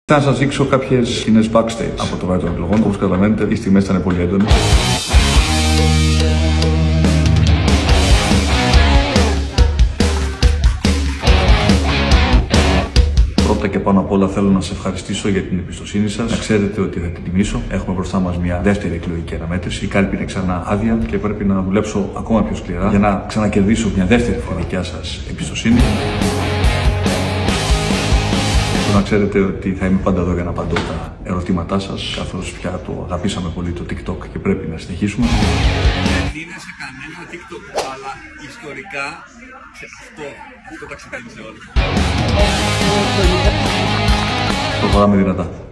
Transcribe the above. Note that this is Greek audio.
Θα σας δείξω κάποιες σκηνές backstage από το βράδυ των εκλογών. Όπως καταλαβαίνετε, οι στιγμές ήταν πολύ έντονες. Πρώτα και πάνω απ' όλα θέλω να σας ευχαριστήσω για την εμπιστοσύνη σας. Να ξέρετε ότι θα την τιμήσω. Έχουμε μπροστά μας μια δεύτερη εκλογική αναμέτρηση. Η κάλπη είναι ξανά άδεια και πρέπει να δουλέψω ακόμα πιο σκληρά για να ξανακερδίσω μια δεύτερη δικιά σας εμπιστοσύνη. Να ξέρετε ότι θα είμαι πάντα εδώ για να απαντώ τα ερωτήματά σας, καθώς πια το αγαπήσαμε πολύ το TikTok και πρέπει να συνεχίσουμε. Δεν είναι σε κανένα TikTok, αλλά ιστορικά αυτό τα ξεκίνησε όλο. Προχωράμε δυνατά.